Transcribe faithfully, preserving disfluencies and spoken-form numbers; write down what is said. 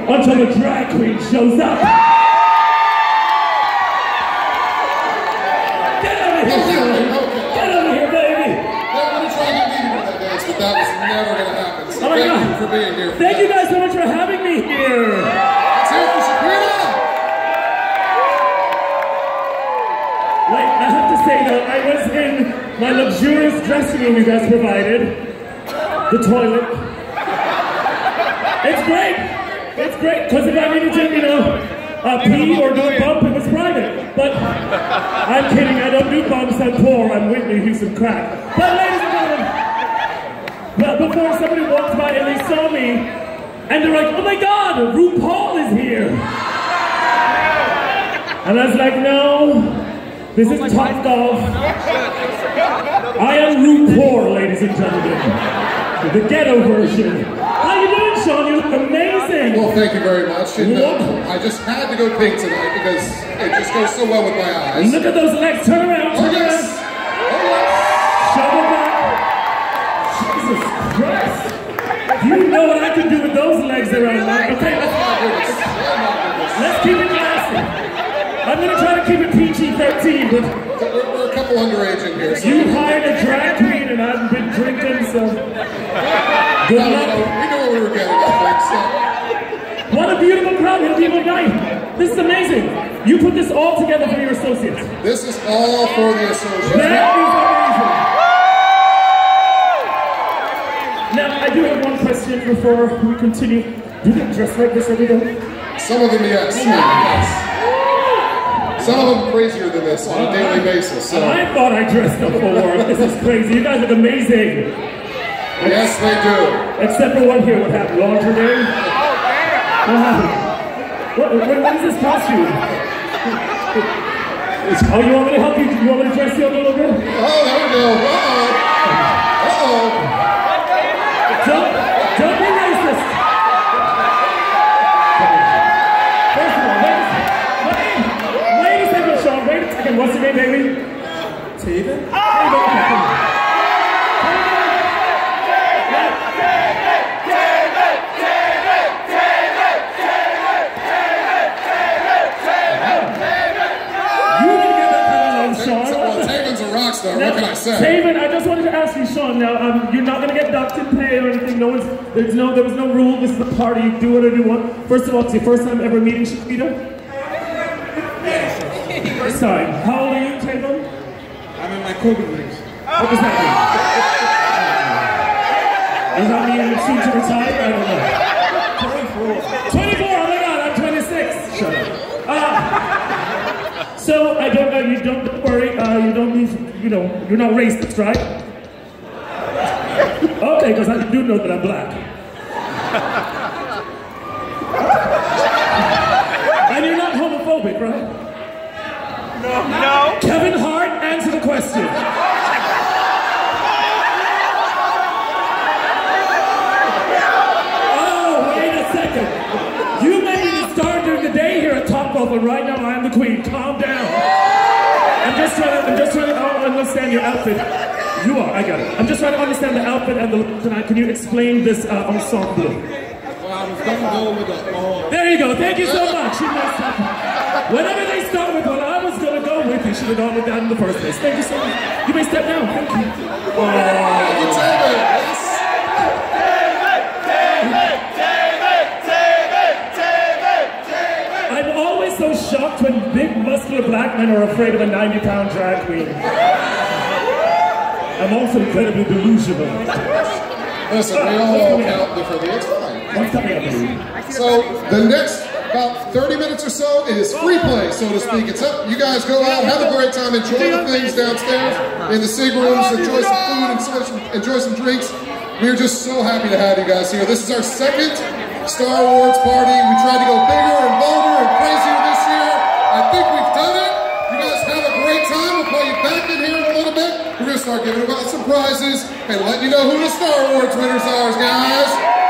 until the drag queen shows up. Get over here, Okay, Sean. okay. Get over here, baby. Yeah, I'm gonna try to get Nene to that dance, but that was never gonna happen. So Oh my thank God. you for being here. Thank you guys so much for having me here. Let's hear it for Sabrina. Wait, I have to say though, I was in my luxurious dressing room you guys provided. The toilet. It's great. It's great, because if I needed to, you know, uh, pee or do a bump, it was private. But I'm kidding, I don't do bumps, I'm poor, I'm Whitney Houston crack. But ladies and gentlemen, but before somebody walked by and they saw me, and they're like, oh my God, RuPaul is here. And I was like, no, this is Top Golf. I am RuPaul, ladies and gentlemen. The ghetto version. How you doing, Sean? You look amazing. Well, thank you very much. And, uh, Whoa. I just had to go pink tonight because it just goes so well with my eyes. Look at those legs. Turn around. Oh Turn yes. around. Oh yes. Shovel back. Jesus Christ. You know what I can do with those legs around me. Okay, let's, let's keep it classy. I'm going to try to keep it P G thirteen, but We're, we're a couple underage in here. So you hired a drag queen and I've been drinking, so good No, no, luck. no, we knew what we were getting, I think. So. What a beautiful crowd, what a beautiful night. This is amazing. You put this all together for your associates. This is all for the associates. That is amazing. Now, I do have one question before we continue. Do they dress like this every day? Some of them, yes. yes. Some of them crazier than this on a daily basis. So. I thought I dressed up for work. This is crazy. You guys look amazing. Yes, they do. Except for one here. What happened? Laundry day? What happened? What, what, what is this costume? Oh, you want me to help you? You want me to dress you up a little bit? Oh, there we go. Uh-oh. Uh-oh. Don't, don't be racist. First of all, wait, wait, wait a second, Sean. Wait a second. What's your name, baby? Taven? Taven. What can I say? Taven, I just wanted to ask you, Sean. Now, um, you're not going to get docked in pay or anything. No one's. There's no. There was no rule. This is a party. You do whatever you want. First of all, it's your first time ever meeting Shakira. First time. How old are you, Taven? I'm in my Kobe years. What does that mean? Does that mean you're soon to retire? I don't know. twenty-four. twenty-four. Oh my God, I'm twenty-six. Shut up. Uh, so I don't. Uh, you don't, don't worry. Uh, you don't need. You know, you're not racist, right? Okay, because I do know that I'm black. And you're not homophobic, right? No. No. Kevin Hart, answer the question. Oh, wait a second. You may be the star during the day here at Top Golf, but right now I am the queen. Calm down. I'm just trying to, I'm just trying to understand your outfit. You are, I got it. I'm just trying to understand the outfit and the look tonight. Can you explain this uh, ensemble? Well, I was gonna go with a. Uh, There you go. Thank you so much. You messed up. Whenever they start with what I was going to go with, you should have gone with that in the first place. Thank you so much. You may step down. Thank you. Oh. I'm always so shocked when big, muscular black men are afraid of a ninety pound drag queen. I'm also incredibly delusional. Listen, we all count differently. It's fine. What's coming up, baby? So the next about thirty minutes or so is free play, so to speak. It's up. You guys go out, have a great time, enjoy the things downstairs in the sig rooms, enjoy some food, and enjoy some drinks. We're just so happy to have you guys here. This is our second Star Awards party. We tried to go bigger and bolder and crazier this year. I think we've done it. You guys have a great time. We'll call you back in here in a little bit. We're going to start giving out some prizes and letting you know who the Star Awards winners are, guys.